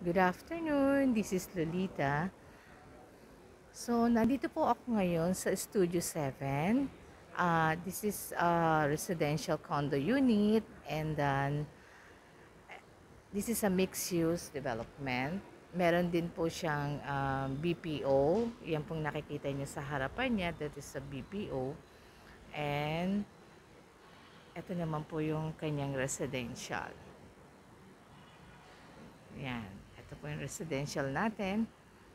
Good afternoon, this is Lolita. So, nandito po ako ngayon sa Studio 7. This is a residential condo unit and then this is a mixed-use development. Meron din po siyang BPO. Yan pong nakikita niyo sa harapan niya, that is a BPO. And ito naman po yung kanyang residential. Yan, ito po yung residential natin.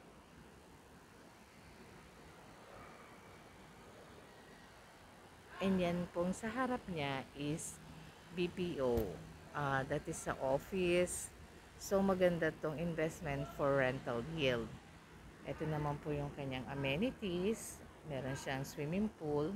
And yan pong sa harap niya is BPO. That is sa office. So maganda tong investment for rental yield. Ito naman po yung kanyang amenities. Meron siyang swimming pool.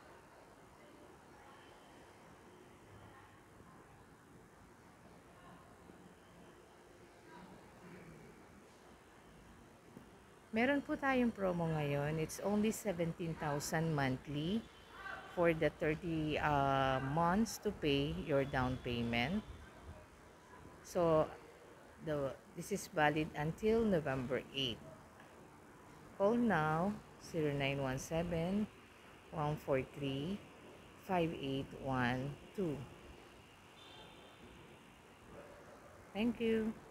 Meron po tayong promo ngayon. It's only 17,000 monthly for the 30 months to pay your down payment. So this is valid until November 8. Call now 0917-143-5812. Thank you.